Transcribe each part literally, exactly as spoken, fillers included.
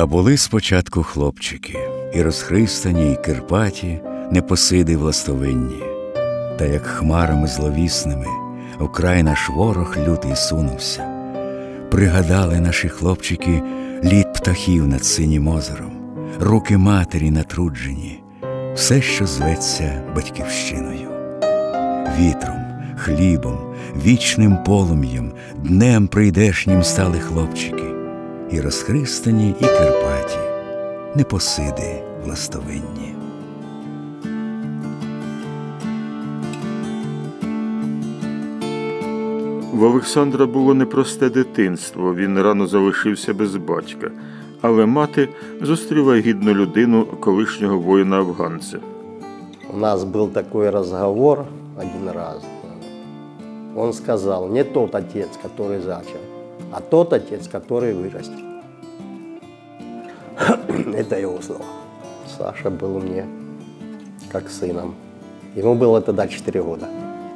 А були спочатку хлопчики, і розхристані, і кирпаті, непосиди властовинні. Та як хмарами зловісними вкрай наш ворог лютий сунувся. Пригадали наші хлопчики літ птахів над синім озером, руки матері натруджені, все, що зветься батьківщиною. Вітром, хлібом, вічним полум'ям, днем прийдешнім стали хлопчики, і розхристані, і кирпаті, непосиди властовинні. В Олександра було непросте дитинство, він рано залишився без батька. Але мати зустріла гідну людину, колишнього воїна-афганця. У нас был такой разговор один раз. Он сказал, не тот отец, который зачал, а тот отец, который вырастет. Это его слова. Саша был мне как сыном. Ему было тогда четыре года.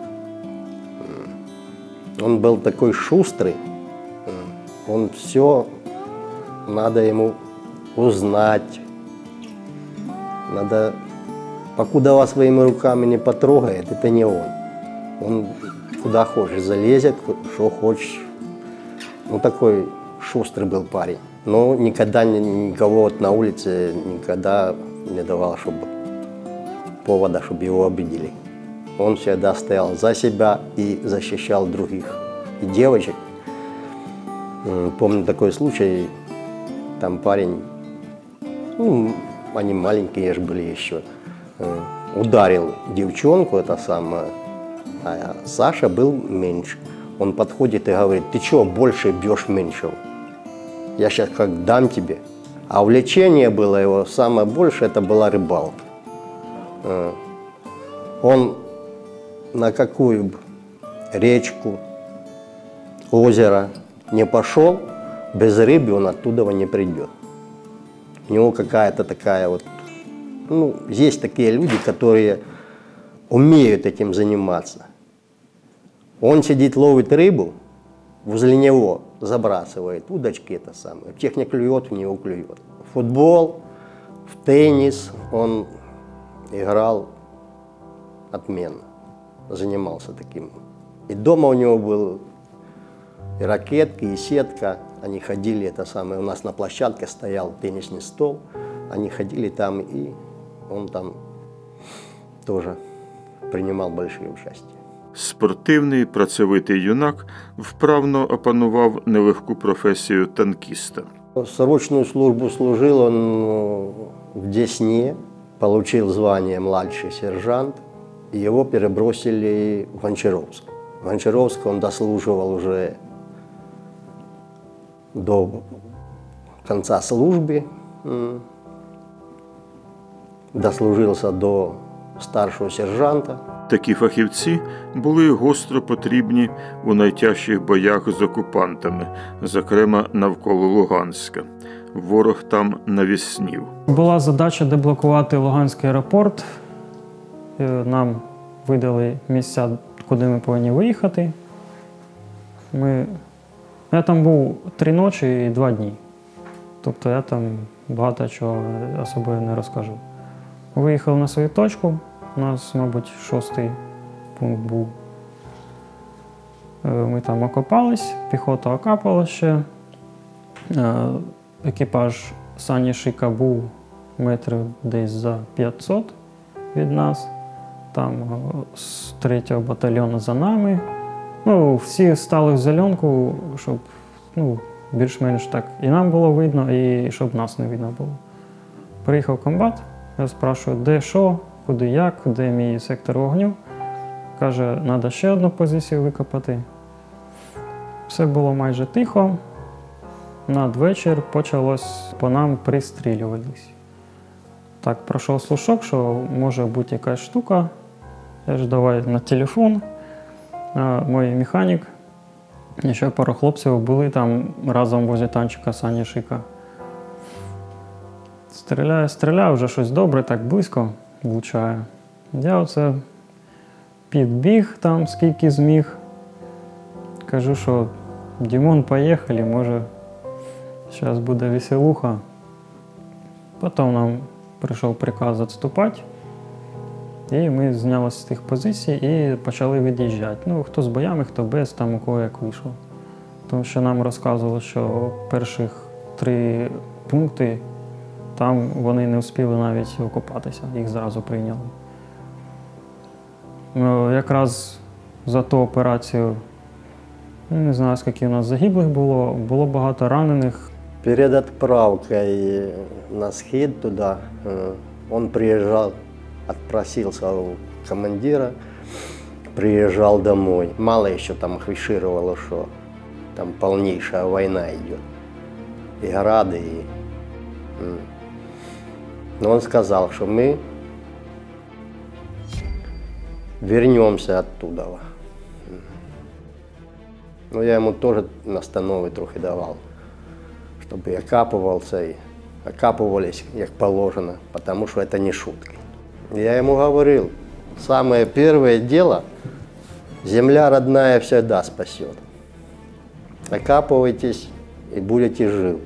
Он был такой шустрый. Он все, надо ему узнать. Надо, покуда вас своими руками не потрогает, это не он. Он куда хочешь залезет, что хочешь. Ну, такой шустрый был парень. Но никогда никого вот на улице никогда не давал, чтобы повода, чтобы его обидели. Он всегда стоял за себя и защищал других. И девочек. Помню такой случай, там парень, ну, они маленькие же были еще, ударил девчонку, это самое, а Саша был меньше. Он подходит и говорит, ты что, больше бьешь меньшего? Я сейчас как дам тебе. А увлечение было его самое большее, это была рыбалка. Он на какую речку, озеро не пошел, без рыбы он оттуда не придет. У него какая-то такая вот, ну, есть такие люди, которые умеют этим заниматься. Он сидит, ловит рыбу, возле него забрасывает удочки, это самое. В тех не клюет, в него клюет. В футбол, в теннис он играл отменно, занимался таким. И дома у него был и ракетки, и сетка. Они ходили, это самое, у нас на площадке стоял теннисный стол. Они ходили там, и он там тоже принимал большое участие. Спортивний, працьовитий юнак вправно опанував нелегку професію танкіста. Срочную службу служил он в Десне, получил звание младший сержант, и его перебросили в Гончаровск. В Гончаровск он дослуживал уже до конца службы, дослужился до старшого сержанта. Такі фахівці були гостро потрібні у найтяжчих боях з окупантами, зокрема навколо Луганська. Ворог там навіснів. Була задача деблокувати Луганський аеропорт. Нам видали місця, куди ми повинні виїхати. Ми... Я там був три ночі і два дні. Тобто я там багато чого особливо не розкажу. Виїхали на свою точку. У нас, мабуть, шостий пункт був. Ми там окопались, піхота окапала ще. Екіпаж Сані Шика був метрів десь за п'ятсот від нас. Там з третього батальйону за нами. Ну, всі стали в зеленку, щоб, ну, більш-менш так і нам було видно, і щоб нас не видно було. Приїхав комбат, я спрашую, де що, куди як, де мій сектор вогню. Каже, треба ще одну позицію викопати. Все було майже тихо. Надвечір почалось, по нам пристрілювались. Так, пройшов слушок, що може бути якась штука. Я ж давай на телефон. А мій механік, і ще пару хлопців були там разом возле танчика Сані Шика. Стріляє, стріляє, вже щось добре, так близько влучає. Я оце підбіг там, скільки зміг. Кажу, що Дімон, поїхали, може зараз буде веселуха. Потім нам прийшов приказ відступати, і ми знялися з тих позицій і почали від'їжджати. Ну, хто з боями, хто без, там у кого як вийшов. Тому що нам розказували, що перших три пункти, там вони не встигли навіть окупатися, їх зразу прийняли. Ну, якраз за ту операцію, не знаю, скільки у нас загиблих було, було багато ранених. Перед отправкой на схід туда э, он приезжал, отпросился у командира, приезжал домой. Мало еще там афишировало, что там полнейшая война идет. И грады, и... м. Но он сказал, что мы вернемся оттуда. Ну, я ему тоже настановы трохи давал, чтобы и окапывался, и окапывались, как положено, потому что это не шутки. Я ему говорил, самое первое дело, земля родная всегда спасет. Окапывайтесь и будете живы.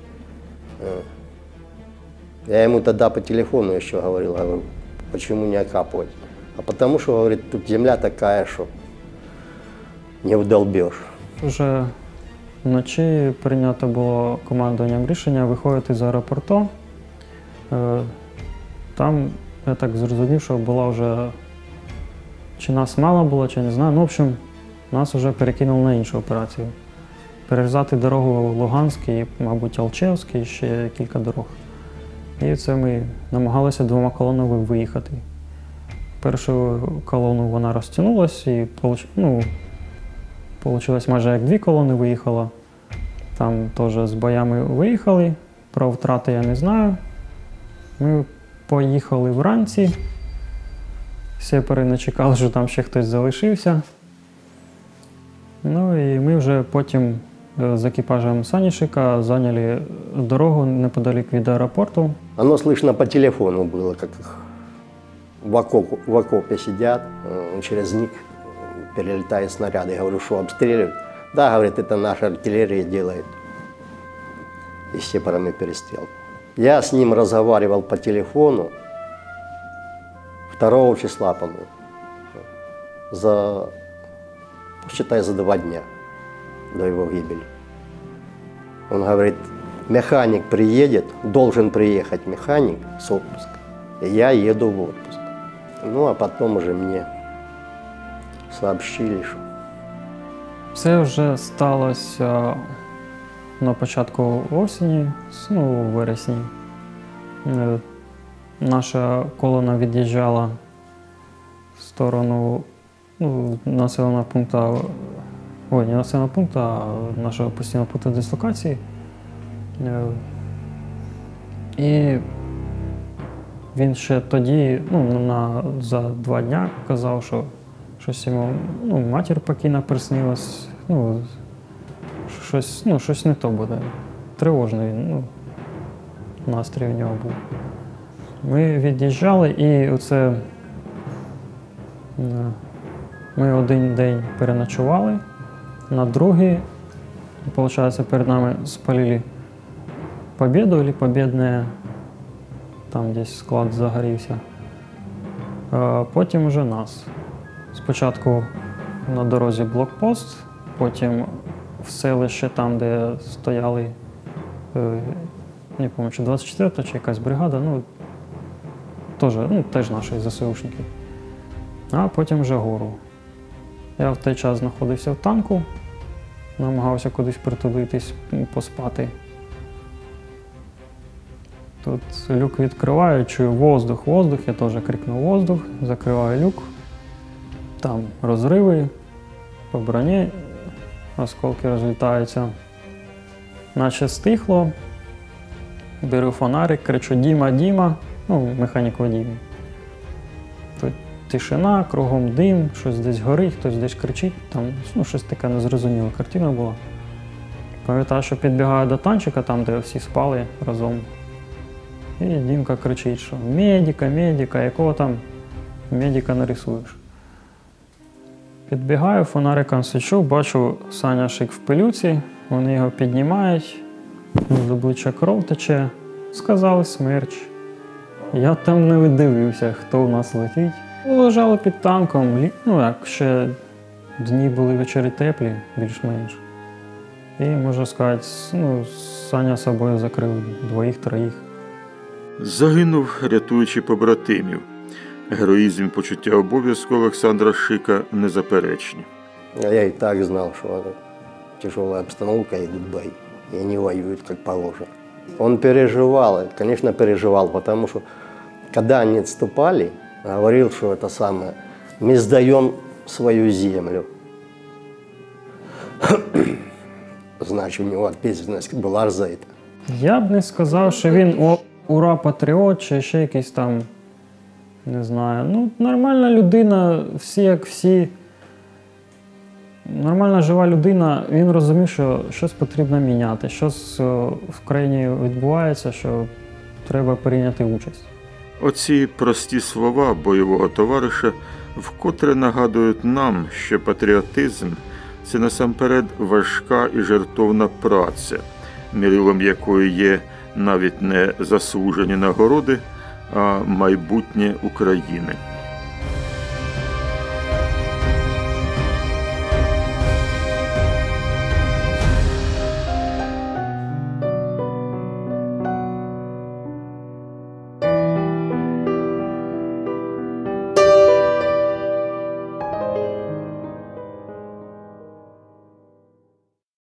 Я ему тогда по телефону еще говорил, говорю, почему не окапывать? А потому что, говорит, тут земля такая, что не вдолбешь. Вже вночі прийнято було командуванням рішення виходити з аеропорту. Е, Там, я так зрозумів, що була вже, чи нас мало було, чи не знаю. Ну, в общем, нас вже перекинули на іншу операцію. Перерізати дорогу в Луганський, мабуть, Алчевський, і ще кілька дорог. І це ми намагалися двома колонами виїхати. Першу колону вона розтягнулася і ну, вийшло майже як дві колони виїхало. Там теж з боями виїхали, про втрати я не знаю. Ми поїхали вранці, сепари не чекали, що там ще хтось залишився. Ну і ми вже потім з екіпажем Санішика зайняли дорогу неподалік від аеропорту. Оно слышно по телефону было, как в, окоп, в окопе сидят, э, через них перелетают снаряды. Я говорю, что обстреливают? Да, говорит, это наша артиллерия делает. И с сепарами перестрелку. Я с ним разговаривал по телефону второго числа, по-моему, за, считай, за два дня до его гибели. Он говорит, механик приедет, должен приехать механик с отпуска, и я еду в отпуск. Ну, а потом уже мне сообщили, що Це вже сталося на початку осені, ну, у вересні. Е, Наша колона від'їжджала в сторону ну, населеного пункту, ой, не населеного пункту, а нашого постійного пункту дислокації. Е, І він ще тоді, ну, на, за два дня казав, що щось йому, ну, матір покійна приснилась, ну, щось, ну, щось не то буде. Тривожний він, ну, настрій у нього був. Ми від'їжджали і оце, ми один день переночували, на другий, виходить, перед нами спалили Побєду, або Побєдне, там десь склад загорівся. А потім вже нас. Спочатку на дорозі блокпост, потім в селище там, де стояли, не пам'ятаю, чи двадцять четверта, чи якась бригада, ну, теж, ну, теж наші ЗСУшники. А потім вже гору. Я в той час знаходився в танку, намагався кудись притулитись, поспати. Тут люк відкриваю, чую воздух, воздух, я теж крикнув воздух, закриваю люк. Там розриви по броні, осколки розлітаються. Наче стихло, беру фонарик, кричу «Діма, Діма», ну, механік водій. Тут тишина, кругом дим, щось десь горить, хтось десь кричить, там, ну, щось таке незрозуміла картина була. Пам'ятаю, що підбігаю до танчика, там, де всі спали разом. І Дімка кричить, що «Медика, медика, якого там медика нарисуєш?» Підбігаю, фонариком свічу, бачу Саня Шик в пилюці, вони його піднімають, з обличчя кров тече. сказали смерч. Я там не видивився, хто у нас летить. Лежали під танком, лі- ну як ще дні були вечері теплі, більш-менш. І, можна сказати, с- ну, Саня собою закрив двоїх-троїх. Загинув, рятуючи побратимів. Героїзм і почуття обов'язку Олександра Шика незаперечні. А я и так знал, что тяжелая обстановка, идут бои, и они воюют как положено. Он переживал, и, конечно, переживал, потому что, когда они отступали, говорил, что это самое, мы сдаем свою землю. Значит, у него ответственность была за это. Я б не сказав, що він о, ура-патріот чи ще якийсь там, не знаю. Ну, нормальна людина, всі як всі. Нормальна жива людина, він розумів, що щось потрібно міняти, щось о, в країні відбувається, що треба прийняти участь. Оці прості слова бойового товариша вкотре нагадують нам, що патріотизм – це насамперед важка і жертовна праця, мірилом якої є навіть не заслужені нагороди, а майбутнє України.